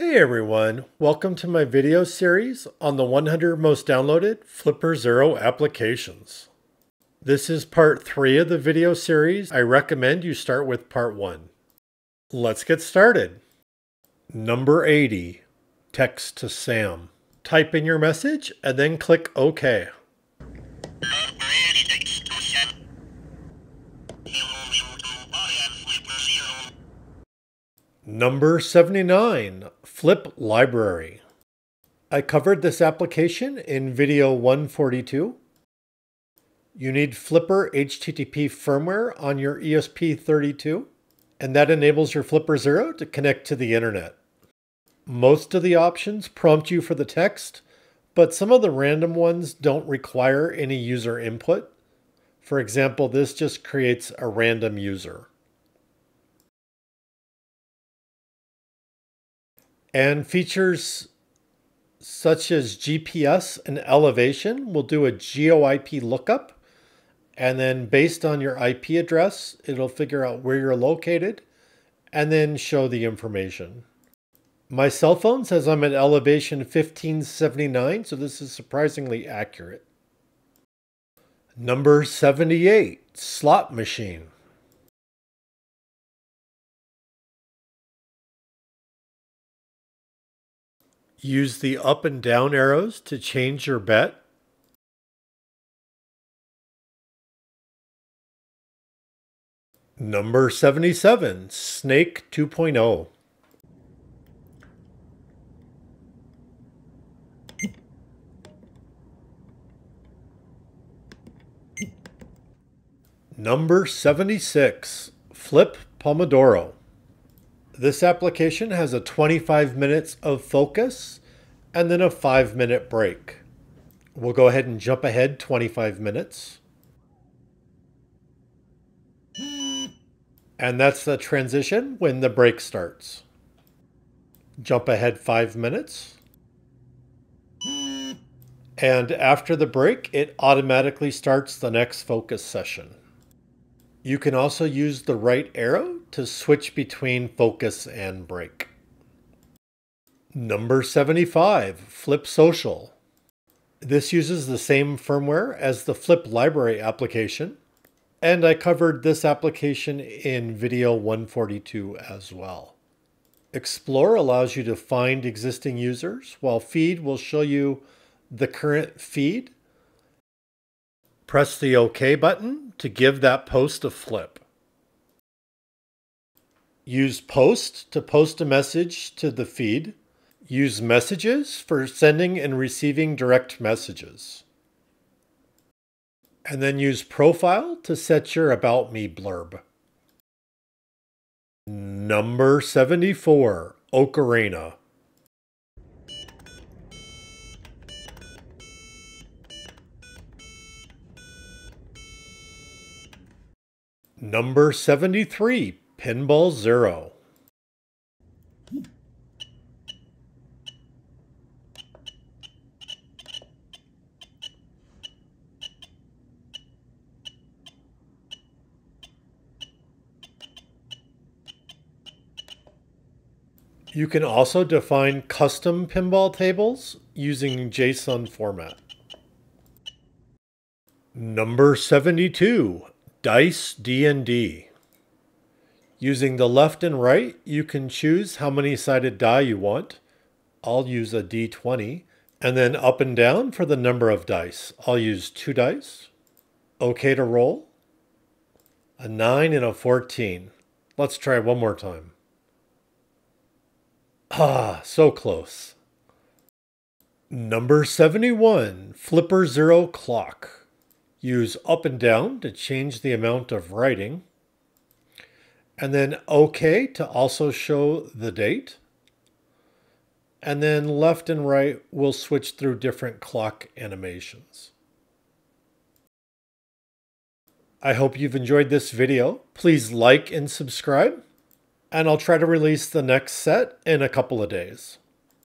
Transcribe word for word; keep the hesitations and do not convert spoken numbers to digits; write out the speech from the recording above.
Hey everyone, welcome to my video series on the one hundred most downloaded Flipper Zero applications. This is part three of the video series. I recommend you start with part one. Let's get started. Number eighty, text to Sam. Type in your message and then click OK. Number seventy-nine, Flip Library. I covered this application in video one forty-two. You need Flipper H T T P firmware on your E S P thirty-two, and that enables your Flipper Zero to connect to the internet. Most of the options prompt you for the text, but some of the random ones don't require any user input. For example, this just creates a random user. And features such as G P S and elevation will do a GeoIP lookup. And then based on your I P address, it'll figure out where you're located and then show the information. My cell phone says I'm at elevation fifteen seventy-nine, so this is surprisingly accurate. Number seventy-eight, Slot Machine. Use the up and down arrows to change your bet. Number seventy-seven, Snake two point oh. Number seventy-six, Flip Pomodoro. This application has a twenty-five minutes of focus and then a five minute break. We'll go ahead and jump ahead twenty-five minutes. And that's the transition when the break starts. Jump ahead five minutes. And after the break, it automatically starts the next focus session. You can also use the right arrow to switch between focus and break. Number seventy-five, Flip Social. This uses the same firmware as the Flip Library application, and I covered this application in video one forty-two as well. Explore allows you to find existing users, while Feed will show you the current feed. Press the OK button to give that post a flip. Use Post to post a message to the feed. Use Messages for sending and receiving direct messages. And then use Profile to set your About Me blurb. Number seventy-four, Ocarina. Number seventy-three, Pinball Zero. You can also define custom pinball tables using JSON format. Number seventy-two, Dice D and D. Using the left and right, you can choose how many sided die you want. I'll use a D twenty. And then up and down for the number of dice. I'll use two dice. OK to roll. A nine and a fourteen. Let's try one more time. Ah, so close. Number seventy-one, Flipper Zero Clock. Use up and down to change the amount of writing. And then OK to also show the date. And then left and right will switch through different clock animations. I hope you've enjoyed this video. Please like and subscribe. And I'll try to release the next set in a couple of days.